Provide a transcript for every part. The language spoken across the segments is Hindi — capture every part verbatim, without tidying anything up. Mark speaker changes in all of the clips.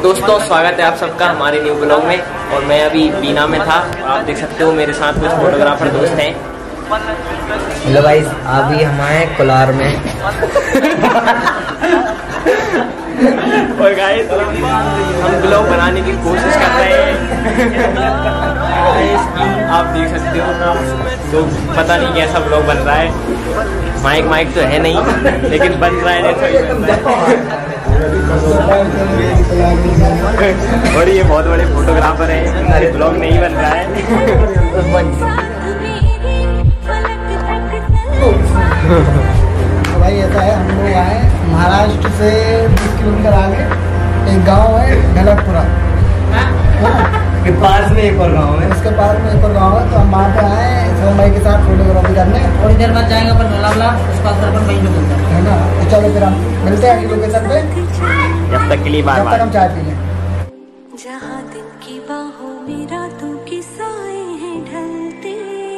Speaker 1: दोस्तों, स्वागत है आप सबका हमारे न्यू ब्लॉग में। और मैं अभी बीना में था, आप देख सकते हो मेरे साथ कुछ फोटोग्राफर दोस्त हैं।
Speaker 2: हेलो गाइस, अभी हम आए कोलार में।
Speaker 1: और गाइस हम ब्लॉग बनाने की कोशिश कर रहे हैं। आप देख सकते हो, तो पता नहीं कैसा ब्लॉग बन रहा है। माइक माइक तो है नहीं, लेकिन बन रहा है जैसा। और ये बहुत बड़े फोटोग्राफर हैं, अरे ब्लॉग नहीं बन रहा है।
Speaker 3: तो भाई ऐसा है, हम लोग आए महाराष्ट्र से बीस किलोमीटर आगे एक गांव है ढलकपुरा
Speaker 2: के पास में एक और गाँव है,
Speaker 3: उसके पास में एक और गांव है। तो हम वहाँ पे आए सोम भाई के साथ फोटोग्राफी करने।
Speaker 4: थोड़ी देर बाद जाएंगे अपन ढोला वाला, उसका असर अपन वहीं पे मिलता है
Speaker 3: है ना। तो चलो फिर हम मिलते हैं अगली लोकेशन पे,
Speaker 1: जब तक के लिए बार
Speaker 3: जब तक
Speaker 1: बार
Speaker 3: हम चाय पी लें।
Speaker 5: जहाँ दिन की बाहों में रातों की साए हैं ढलते,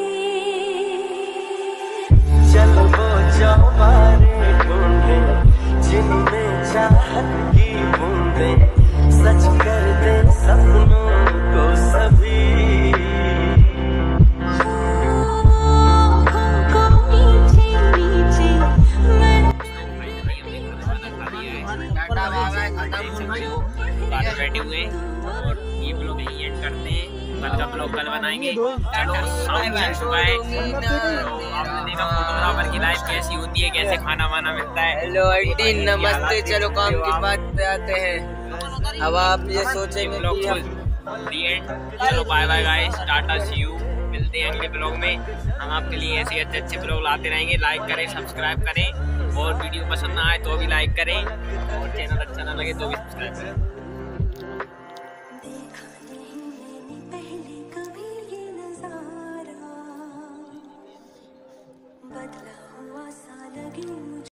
Speaker 6: चलो वो जाओ मारे ढूंढे जिनमें चाहत की बूंदे, सच कर दे सपनों को सभी।
Speaker 1: बैठे हुए और ये ब्लॉग यही एंड करते हैं। कल का ब्लॉग कल बनाएंगे। चलो शाम में सुबह आपने देखा फोटोग्राफर की लाइफ कैसी होती है, कैसे खाना वाना मिलता है।
Speaker 2: हेलो आंटी, नमस्ते। चलो काम की बात पे आते हैं। अब आप ये सोचेंगे कि हम
Speaker 1: दी एंड। चलो bye bye guys, tata see you. मिलते हैं अगले ब्लॉग में। हम आपके लिए ऐसे अच्छे अच्छे ब्लॉग लाते रहेंगे। लाइक करें, सब्सक्राइब करें, और वीडियो पसंद ना आए तो भी लाइक करें, और चैनल अच्छा ना लगे तो भी सब्सक्राइब करें।
Speaker 5: बदला हुआ सा लगे।